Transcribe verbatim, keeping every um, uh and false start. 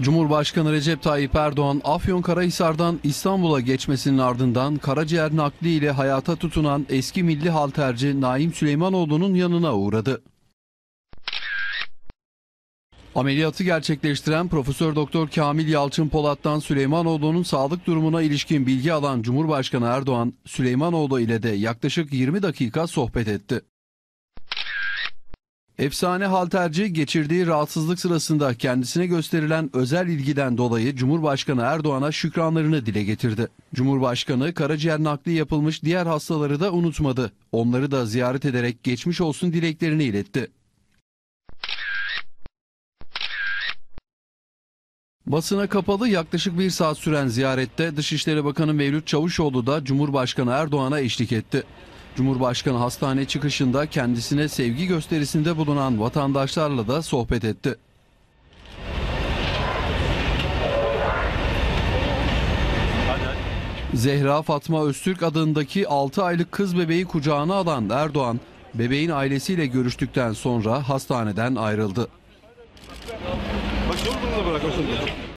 Cumhurbaşkanı Recep Tayyip Erdoğan, Afyonkarahisar'dan İstanbul'a geçmesinin ardından karaciğer nakli ile hayata tutunan eski milli halterci Naim Süleymanoğlu'nun yanına uğradı. Ameliyatı gerçekleştiren Profesör Doktor Kamil Yalçın Polat'tan Süleymanoğlu'nun sağlık durumuna ilişkin bilgi alan Cumhurbaşkanı Erdoğan, Süleymanoğlu ile de yaklaşık yirmi dakika sohbet etti. Efsane halterci geçirdiği rahatsızlık sırasında kendisine gösterilen özel ilgiden dolayı Cumhurbaşkanı Erdoğan'a şükranlarını dile getirdi. Cumhurbaşkanı karaciğer nakli yapılmış diğer hastaları da unutmadı. Onları da ziyaret ederek geçmiş olsun dileklerini iletti. Basına kapalı yaklaşık bir saat süren ziyarette Dışişleri Bakanı Mevlüt Çavuşoğlu da Cumhurbaşkanı Erdoğan'a eşlik etti. Cumhurbaşkanı hastane çıkışında kendisine sevgi gösterisinde bulunan vatandaşlarla da sohbet etti. Zehra Fatma Öztürk adındaki altı aylık kız bebeği kucağına alan Erdoğan, bebeğin ailesiyle görüştükten sonra hastaneden ayrıldı.